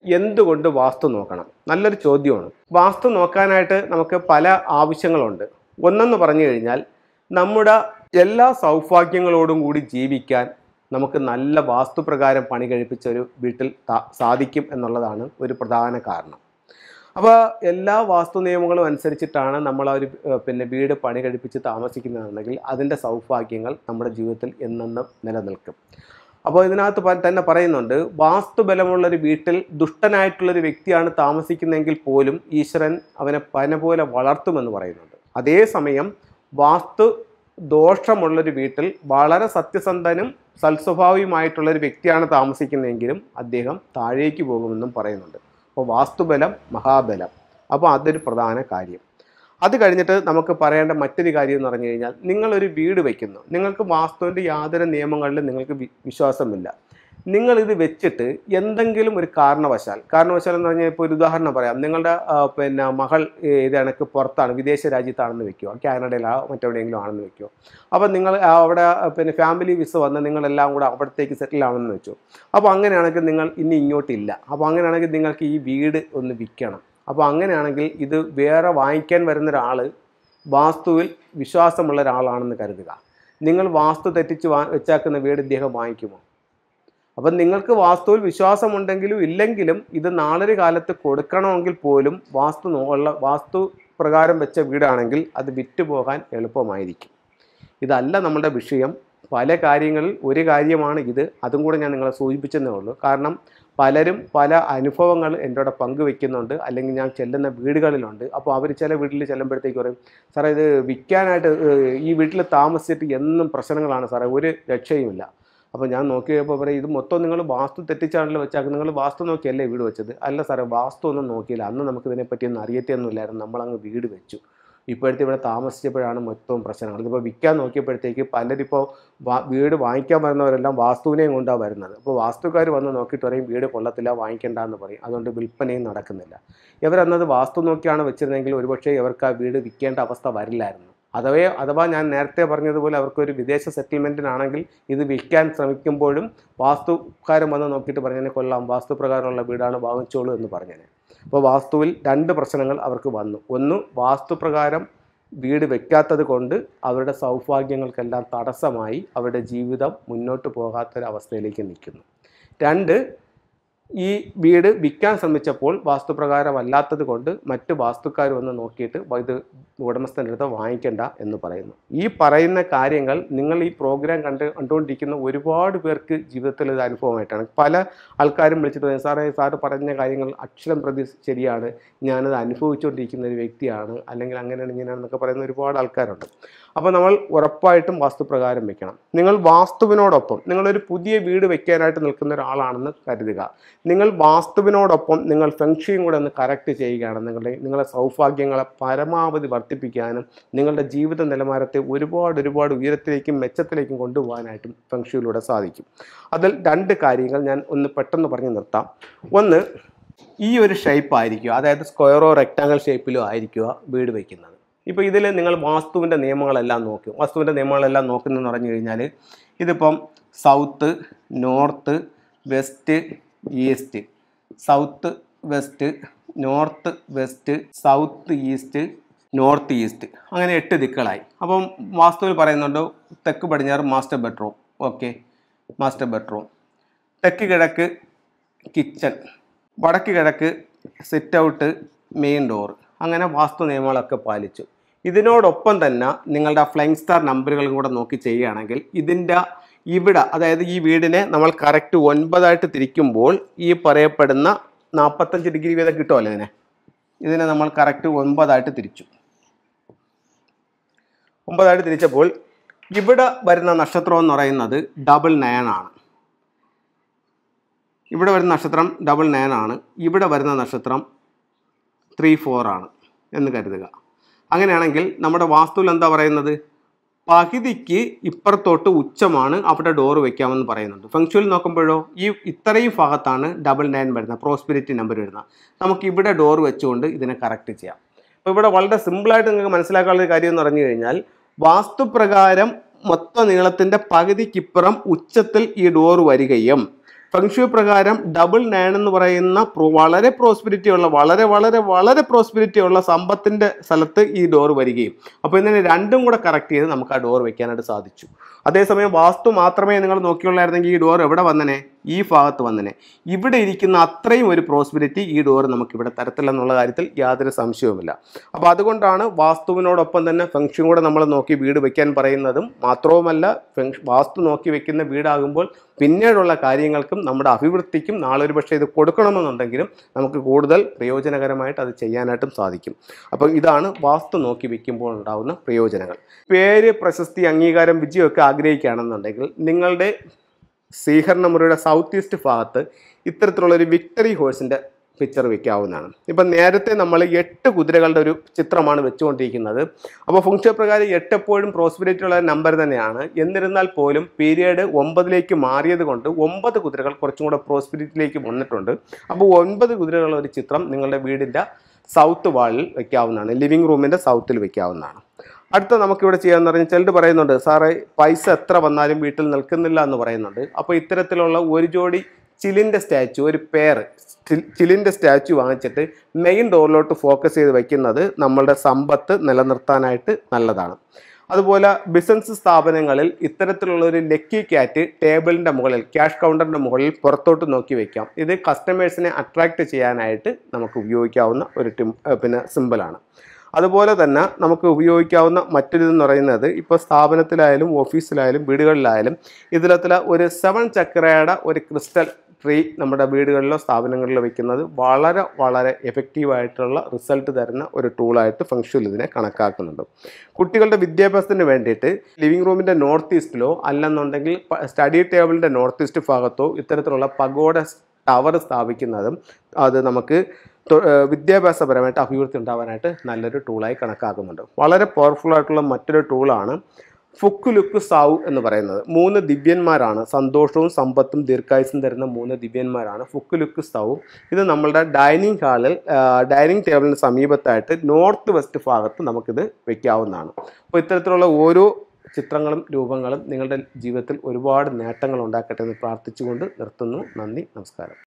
എന്തുകൊണ്ട് വാസ്തു നോക്കണം? നല്ലൊരു ചോദ്യമാണ്. വാസ്തു നോക്കാനായിട്ട് നമുക്ക് പല ആവശ്യങ്ങളുണ്ട്. ഒന്നെന്ന് പറഞ്ഞു കഴിഞ്ഞാൽ നമ്മുടെ എല്ലാ സൗഭാഗ്യങ്ങളോടും കൂടി ജീവിക്കാൻ നമുക്ക് നല്ല വാസ്തുപ്രകാരം പണി കഴിപ്പിച്ച ഒരു വീട്ടിൽ സാധിക്കും എന്നുള്ളതാണ് ഒരു പ്രധാന കാരണം. അപ്പോൾ എല്ലാ വാസ്തു നിയമങ്ങളും അനുസരിച്ചിട്ടാണ് നമ്മൾ ആ ഒരു വീട് പണി കഴിപ്പിച്ച് താമസിക്കുന്നതെങ്കിൽ അതിൻ്റെ സൗഭാഗ്യങ്ങൾ നമ്മുടെ ജീവിതത്തിൽ എന്നെന്നും നിലനിൽക്കും. അപ്പോൾ ഇതിനകത്ത് തന്നെ പറയുന്നുണ്ട്, വാസ്തുബലമുള്ളൊരു വീട്ടിൽ ദുഷ്ടനായിട്ടുള്ളൊരു വ്യക്തിയാണ് താമസിക്കുന്നതെങ്കിൽ പോലും ഈശ്വരൻ അവനെ പന പോലെ വളർത്തുമെന്ന് പറയുന്നുണ്ട്. അതേസമയം വാസ്തു ദോഷമുള്ളൊരു വീട്ടിൽ വളരെ സത്യസന്ധനും സൽസ്വഭാവിയുമായിട്ടുള്ളൊരു വ്യക്തിയാണ് താമസിക്കുന്നതെങ്കിലും അദ്ദേഹം താഴേക്ക് പോകുമെന്നും പറയുന്നുണ്ട്. അപ്പോൾ വാസ്തുബലം മഹാബലം. അപ്പോൾ അതൊരു പ്രധാന കാര്യം. അത് കഴിഞ്ഞിട്ട് നമുക്ക് പറയേണ്ട മറ്റൊരു കാര്യം എന്ന് പറഞ്ഞു കഴിഞ്ഞാൽ, നിങ്ങളൊരു വീട് വയ്ക്കുന്നു, നിങ്ങൾക്ക് വാസ്തുവിൻ്റെ യാതൊരു നിയമങ്ങളിലും നിങ്ങൾക്ക് വിശ്വാസമില്ല. നിങ്ങളിത് വെച്ചിട്ട് എന്തെങ്കിലും ഒരു കാരണവശാൽ എന്ന് പറഞ്ഞാൽ, ഇപ്പോൾ ഒരു ഉദാഹരണം പറയാം, നിങ്ങളുടെ മകൾ ഇത് കണക്ക് പുറത്താണ്, വിദേശ രാജ്യത്താണെന്ന് വെക്കുമോ, കാനഡയിലോ മറ്റെവിടെയെങ്കിലും ആണെന്ന് വെക്കുമോ. അപ്പോൾ നിങ്ങൾ അവിടെ ഫാമിലി വിസ വന്ന് നിങ്ങളെല്ലാം കൂടെ അവിടത്തേക്ക് സെറ്റിൽ ആണെന്ന് വെച്ചു. അപ്പോൾ അങ്ങനെയാണെങ്കിൽ നിങ്ങൾ ഇനി ഇങ്ങോട്ടില്ല. അപ്പോൾ അങ്ങനെയാണെങ്കിൽ നിങ്ങൾക്ക് ഈ വീട് ഒന്ന് വിൽക്കണം. അപ്പോൾ അങ്ങനെയാണെങ്കിൽ ഇത് വേറെ വാങ്ങിക്കാൻ വരുന്ന ഒരാൾ വാസ്തുവിൽ വിശ്വാസമുള്ള ഒരാളാണെന്ന് കരുതുക. നിങ്ങൾ വാസ്തു തെറ്റിച്ച് വെച്ചാക്കുന്ന വീട് ഇദ്ദേഹം വാങ്ങിക്കുമോ? അപ്പം നിങ്ങൾക്ക് വാസ്തുവിൽ വിശ്വാസമുണ്ടെങ്കിലും ഇല്ലെങ്കിലും ഇത് നാളൊരു കാലത്ത് കൊടുക്കണമെങ്കിൽ പോലും വാസ്തു പ്രകാരം വെച്ച വീടാണെങ്കിൽ അത് വിറ്റുപോകാൻ എളുപ്പമായിരിക്കും. ഇതല്ല നമ്മുടെ വിഷയം. പല കാര്യങ്ങളിൽ ഒരു കാര്യമാണ് ഇത്. അതും കൂടെ ഞാൻ നിങ്ങളെ സൂചിപ്പിച്ചതേ ഉള്ളൂ. കാരണം പലരും പല അനുഭവങ്ങൾ എന്നോട് പങ്കുവെക്കുന്നുണ്ട്, അല്ലെങ്കിൽ ഞാൻ ചെല്ലുന്ന വീടുകളിലുണ്ട്. അപ്പോൾ അവർ ചില വീട്ടിൽ ചെല്ലുമ്പോഴത്തേക്ക് പറയും, സാറേ ഇത് വിൽക്കാനായിട്ട് ഈ വീട്ടിൽ താമസിച്ചിട്ട് എന്നും പ്രശ്നങ്ങളാണ് സാറേ, ഒരു രക്ഷയുമില്ല. അപ്പോൾ ഞാൻ നോക്കിയപ്പോൾ പറയും, ഇത് മൊത്തം നിങ്ങൾ വാസ്തു തെറ്റിച്ചാണല്ലോ വെച്ചാൽ, നിങ്ങൾ വാസ്തു നോക്കിയല്ലേ വീട് വെച്ചത്? അല്ല സാറേ, വാസ്തു ഒന്നും നോക്കിയില്ല, അന്ന് നമുക്ക് ഇതിനെപ്പറ്റിയൊന്നും അറിയത്തൊന്നുമില്ലായിരുന്നു, നമ്മളങ്ങ് വീട് വെച്ചു. ഇപ്പോഴത്തെ ഇവിടെ താമസിച്ചപ്പോഴാണ് മൊത്തവും പ്രശ്നങ്ങൾ. ഇതിപ്പോൾ വിൽക്കാൻ നോക്കിയപ്പോഴത്തേക്ക് പലരിപ്പോൾ വീട് വാങ്ങിക്കാൻ വരുന്നവരെല്ലാം വാസ്തുവിനെയും കൊണ്ടാണ് വരുന്നത്. അപ്പോൾ വാസ്തുക്കാർ വന്ന് നോക്കിയിട്ട് പറയും വീട് കൊള്ളത്തില്ല, വാങ്ങിക്കേണ്ട എന്ന് പറയും. അതുകൊണ്ട് വിൽപ്പനയും നടക്കുന്നില്ല. ഇവരന്നത് വാസ്തു നോക്കിയാണ് വെച്ചിരുന്നെങ്കിൽ ഒരുപക്ഷെ ഇവർക്ക് ആ വീട് വിൽക്കേണ്ട അവസ്ഥ വരില്ലായിരുന്നു. അഥവാ ഞാൻ നേരത്തെ പറഞ്ഞതുപോലെ അവർക്കൊരു വിദേശ സെറ്റിൽമെൻറ്റിനാണെങ്കിൽ ഇത് വിൽക്കാൻ ശ്രമിക്കുമ്പോഴും വാസ്തുക്കാരൻ വന്ന് നോക്കിയിട്ട് പറഞ്ഞതിനെ കൊള്ളാം, വാസ്തുപ്രകാരമുള്ള വീടാണ്, വാങ്ങിച്ചോളൂ എന്ന് പറഞ്ഞതിനെ. അപ്പോൾ വാസ്തുവിൽ രണ്ട് പ്രശ്നങ്ങൾ അവർക്ക് വന്നു. ഒന്ന്, വാസ്തുപ്രകാരം വീട് വെക്കാത്തത് കൊണ്ട് അവരുടെ സൗഭാഗ്യങ്ങൾക്കെല്ലാം തടസ്സമായി അവരുടെ ജീവിതം മുന്നോട്ട് പോകാത്തൊരവസ്ഥയിലേക്ക് നിൽക്കുന്നു. രണ്ട്, ഈ വീട് വിൽക്കാൻ ശ്രമിച്ചപ്പോൾ വാസ്തുപ്രകാരമല്ലാത്തത് കൊണ്ട് മറ്റ് വാസ്തുക്കാർ വന്ന് നോക്കിയിട്ട് ഇത് ഉടമസ്ഥൻ്റെ അടുത്ത് വാങ്ങിക്കണ്ട എന്ന് പറയുന്നു. ഈ പറയുന്ന കാര്യങ്ങൾ നിങ്ങൾ ഈ പ്രോഗ്രാം കണ്ടുകൊണ്ടിരിക്കുന്ന ഒരുപാട് പേർക്ക് ജീവിതത്തിൽ ഇത് അനുഭവമായിട്ടാണ്. പല ആൾക്കാരും വിളിച്ചിട്ട് പറയും, സാറ് പറഞ്ഞ കാര്യങ്ങൾ അക്ഷരം പ്രതി ശരിയാണ്, ഞാനത് അനുഭവിച്ചുകൊണ്ടിരിക്കുന്ന ഒരു വ്യക്തിയാണ്, അല്ലെങ്കിൽ അങ്ങനെയാണ് ഇങ്ങനെയാണെന്നൊക്കെ പറയുന്ന ഒരുപാട് ആൾക്കാരുണ്ട്. അപ്പോൾ നമ്മൾ ഉറപ്പായിട്ടും വാസ്തുപ്രകാരം വെക്കണം. നിങ്ങൾ വാസ്തുവിനോടൊപ്പം നിങ്ങളൊരു പുതിയ വീട് വെക്കാനായിട്ട് നിൽക്കുന്ന ഒരാളാണെന്ന് കരുതുക. നിങ്ങൾ വാസ്തുവിനോടൊപ്പം നിങ്ങൾ ഫെങ്ഷിയും കൂടെ ഒന്ന് കറക്റ്റ് ചെയ്യുകയാണ് നിങ്ങളുടെ സൗഭാഗ്യങ്ങളെ പരമാവധി വർദ്ധിപ്പിക്കാനും നിങ്ങളുടെ ജീവിത നിലവാരത്തെ ഒരുപാട് ഉയരത്തിലേക്കും മെച്ചത്തിലേക്കും കൊണ്ടുപോകാനായിട്ടും ഫെങ്ഷിയിലൂടെ സാധിക്കും. അതിൽ രണ്ട് കാര്യങ്ങൾ ഞാൻ ഒന്ന് പെട്ടെന്ന് പറഞ്ഞു നിർത്താം. ഒന്ന്, ഈ ഒരു ഷേപ്പ് ആയിരിക്കുക, അതായത് സ്ക്വയറോ റെക്റ്റാങ്കിൾ ഷേപ്പിലോ ആയിരിക്കുക വീട് വയ്ക്കുന്നത്. ഇപ്പോൾ ഇതിൽ നിങ്ങൾ വാസ്തുവിൻ്റെ നിയമങ്ങളെല്ലാം നോക്കും. വാസ്തുവിൻ്റെ നിയമങ്ങളെല്ലാം നോക്കുന്നതെന്ന് പറഞ്ഞു കഴിഞ്ഞാൽ, ഇതിപ്പം south, north, west, east, south west, north west, south east, north east, അങ്ങനെ 8 ദിക്കുകളായി. അപ്പം വാസ്തുവിൽ പറയുന്നുണ്ട് തെക്ക് പടിഞ്ഞാറ് master bedroom. Okay, master bedroom. തെക്ക് കിഴക്ക് കിച്ചൺ, വടക്ക് കിഴക്ക് സിറ്റ് ഔട്ട്, മെയിൻ ഡോർ. അങ്ങനെ വാസ്തു നിയമങ്ങളൊക്കെ പാലിച്ചു. ഇതിനോടൊപ്പം തന്നെ നിങ്ങളുടെ ഫ്ലൈങ് സ്റ്റാർ നമ്പറുകളും കൂടെ നോക്കി ചെയ്യുകയാണെങ്കിൽ ഇതിൻ്റെ ഇവിടെ, അതായത് ഈ വീടിനെ നമ്മൾ കറക്റ്റ് 9 തിരിക്കുമ്പോൾ ഈ പറയപ്പെടുന്ന 45 ഡിഗ്രി വീതം കിട്ടുമല്ലോ. ഇതിനെ നമ്മൾ കറക്റ്റ് 9 തിരിച്ചു. 9 തിരിച്ചപ്പോൾ ഇവിടെ വരുന്ന നക്ഷത്രം എന്ന് പറയുന്നത് 99 ആണ്. ഇവിടെ വരുന്ന നക്ഷത്രം 99 ആണ്. ഇവിടെ വരുന്ന നക്ഷത്രം 34 ആണ് എന്ന് കരുതുക. അങ്ങനെയാണെങ്കിൽ നമ്മുടെ വാസ്തുവിൽ എന്താ പറയുന്നത്, പകുതിക്ക് ഇപ്പുറത്തോട്ട് ഉച്ചമാണ് അവിടെ ഡോറ് വെക്കാമെന്ന് പറയുന്നുണ്ട്. ഫെങ്ഷുവിൽ നോക്കുമ്പോഴോ ഇത്രയും ഭാഗത്താണ് 99 വരുന്നത്, പ്രോസ്പെരിറ്റി നമ്പർ വരുന്നത്. നമുക്ക് ഇവിടെ ഡോർ വെച്ചുകൊണ്ട് ഇതിനെ കറക്റ്റ് ചെയ്യാം. അപ്പോൾ ഇവിടെ വളരെ സിമ്പിളായിട്ട് നിങ്ങൾക്ക് മനസ്സിലാക്കാനുള്ള കാര്യം എന്ന് പറഞ്ഞു കഴിഞ്ഞാൽ, വാസ്തുപ്രകാരം മൊത്ത നീളത്തിൻ്റെ പകുതിക്കിപ്പുറം ഉച്ചത്തിൽ ഈ ഡോർ വരികയും ഫെങ്ഷു പ്രകാരം ഡബിൾ 9 എന്ന് പറയുന്ന വളരെ പ്രോസ്പിരിറ്റി ഉള്ള വളരെ പ്രോസ്പിരിറ്റി ഉള്ള സമ്പത്തിന്റെ സ്ഥലത്ത് ഈ ഡോർ വരികയും അപ്പോൾ ഇതിനെ രണ്ടും കൂടെ കറക്റ്റ് ചെയ്ത് നമുക്ക് ആ ഡോർ വെക്കാനായിട്ട് സാധിച്ചു. അതേസമയം വാസ്തു മാത്രമേ നിങ്ങൾ നോക്കിയുള്ളായിരുന്നെങ്കിൽ ഈ ഡോർ എവിടെ വന്നനെ, ഈ ഭാഗത്ത് വന്നനെ. ഇവിടെ ഇരിക്കുന്ന അത്രയും ഒരു പ്രോസ്പിരിറ്റി ഈ ഡോർ നമുക്ക് ഇവിടെ തരത്തില്ലെന്നുള്ള കാര്യത്തിൽ യാതൊരു സംശയവുമില്ല. അപ്പോൾ അതുകൊണ്ടാണ് വാസ്തുവിനോടൊപ്പം തന്നെ ഫെങ്ഷു കൂടെ നമ്മൾ നോക്കി വീട് വെക്കാൻ പറയുന്നതും. മാത്രവുമല്ല വാസ്തു നോക്കി വെക്കുന്ന വീടാകുമ്പോൾ പിന്നീടുള്ള കാര്യങ്ങൾക്കും നമ്മുടെ അഭിവൃദ്ധിക്കും നാളെ ഒരു പക്ഷേ ഇത് കൊടുക്കണമെന്നുണ്ടെങ്കിലും നമുക്ക് കൂടുതൽ പ്രയോജനകരമായിട്ട് അത് ചെയ്യാനായിട്ടും സാധിക്കും. അപ്പം ഇതാണ് വാസ്തു നോക്കി വെക്കുമ്പോൾ ഉണ്ടാകുന്ന പ്രയോജനങ്ങൾ. പേര്, പ്രശസ്തി, അംഗീകാരം, വിജയമൊക്കെ ആഗ്രഹിക്കുകയാണെന്നുണ്ടെങ്കിൽ നിങ്ങളുടെ സ്വീകരണ മുറിയുടെ സൗത്ത് ഈസ്റ്റ് ഭാഗത്ത് ഇത്തരത്തിലുള്ളൊരു വിക്ടറി ഹോഴ്സിൻ്റെ പിക്ചർ വെക്കാവുന്നതാണ്. ഇപ്പം നേരത്തെ നമ്മൾ 8 കുതിരകളുടെ ഒരു ചിത്രമാണ് വെച്ചുകൊണ്ടിരിക്കുന്നത്. അപ്പോൾ ഫെങ്ഷു പ്രകാരം 8 എപ്പോഴും പ്രോസ്പെരിറ്റി ഉള്ള നമ്പർ തന്നെയാണ്. എന്നിരുന്നാൽ പോലും പീരിയഡ് 9ലേക്ക് മാറിയത് കൊണ്ട് 9 കുതിരകൾ കുറച്ചും കൂടെ പ്രോസ്പെരിറ്റിയിലേക്ക് വന്നിട്ടുണ്ട്. അപ്പോൾ 9 കുതിരകളുള്ള ഒരു ചിത്രം നിങ്ങളുടെ വീടിൻ്റെ സൗത്ത് വാളിൽ വെക്കാവുന്നതാണ്, ലിവിങ് റൂമിൻ്റെ സൗത്തിൽ വെക്കാവുന്നതാണ്. അടുത്ത നമുക്കിവിടെ ചെയ്യാമെന്ന് പറഞ്ഞാൽ ചിലർ പറയുന്നുണ്ട്, സാറേ പൈസ എത്ര വന്നാലും വീട്ടിൽ നിൽക്കുന്നില്ല എന്ന് പറയുന്നുണ്ട്. അപ്പോൾ ഇത്തരത്തിലുള്ള ഒരു ജോഡി ചിലിൻ്റെ സ്റ്റാച്ചു, ഒരു പെയർ ചിലിൻ്റെ സ്റ്റാച്ചു വാങ്ങിച്ചിട്ട് മെയിൻ ഡോറിലോട്ട് ഫോക്കസ് ചെയ്ത് വയ്ക്കുന്നത് നമ്മളുടെ സമ്പത്ത് നിലനിർത്താനായിട്ട് നല്ലതാണ്. അതുപോലെ ബിസിനസ് സ്ഥാപനങ്ങളിൽ ഇത്തരത്തിലുള്ള ഒരു ലക്കി ക്യാറ്റ് ടേബിളിൻ്റെ മുകളിൽ, ക്യാഷ് കൗണ്ടറിൻ്റെ മുകളിൽ പുറത്തോട്ട് നോക്കി വയ്ക്കാം. ഇത് കസ്റ്റമേഴ്സിനെ അട്രാക്റ്റ് ചെയ്യാനായിട്ട് നമുക്ക് ഉപയോഗിക്കാവുന്ന ഒരു സിമ്പിളാണ്. അതുപോലെ തന്നെ നമുക്ക് ഉപയോഗിക്കാവുന്ന മറ്റൊരിതെന്ന് പറയുന്നത്, ഇപ്പോൾ സ്ഥാപനത്തിലായാലും ഓഫീസിലായാലും വീടുകളിലായാലും ഇതിലത്തിലെ ഒരു 7 ചക്രയുടെ ഒരു ക്രിസ്റ്റൽ ട്രീ നമ്മുടെ വീടുകളിലോ സ്ഥാപനങ്ങളിലോ വെക്കുന്നത് വളരെ എഫക്റ്റീവായിട്ടുള്ള റിസൾട്ട് തരുന്ന ഒരു ടൂളായിട്ട് ഫെങ്ഷുവിൽ ഇതിനെ കണക്കാക്കുന്നുണ്ട്. കുട്ടികളുടെ വിദ്യാഭ്യാസത്തിന് വേണ്ടിയിട്ട് ലിവിങ് റൂമിൻ്റെ നോർത്ത് ഈസ്റ്റിലോ അല്ലെന്നുണ്ടെങ്കിൽ സ്റ്റഡി ടേബിളിൻ്റെ നോർത്ത് ഈസ്റ്റ് ഭാഗത്തോ ഇത്തരത്തിലുള്ള പഗോഡ ടവർ സ്ഥാപിക്കുന്നതും അത് നമുക്ക് വിദ്യാഭ്യാസപരമായിട്ട് അഭിവൃദ്ധി ഉണ്ടാവാനായിട്ട് നല്ലൊരു ടൂളായി കണക്കാക്കുന്നുണ്ട്. വളരെ പവർഫുൾ ആയിട്ടുള്ള മറ്റൊരു ടൂളാണ് ഫുക്ക് ലുക്ക് സാവു എന്ന് പറയുന്നത്. 3 ദിവ്യന്മാരാണ്, സന്തോഷവും സമ്പത്തും ദീർഘായുസും തരുന്ന 3 ദിവ്യന്മാരാണ് ഫുക്ക് ലുക്ക് സാവു. ഇത് നമ്മളുടെ ഡൈനിങ് ഹാളിൽ ഡൈനിങ് ടേബിളിന് സമീപത്തായിട്ട് നോർത്ത് വെസ്റ്റ് ഭാഗത്ത് നമുക്കിത് വെക്കാവുന്നതാണ്. അപ്പോൾ ഇത്തരത്തിലുള്ള ഓരോ ചിത്രങ്ങളും രൂപങ്ങളും നിങ്ങളുടെ ജീവിതത്തിൽ ഒരുപാട് നേട്ടങ്ങൾ ഉണ്ടാക്കട്ടെ എന്ന് പ്രാർത്ഥിച്ചുകൊണ്ട് നിർത്തുന്നു. നന്ദി, നമസ്കാരം.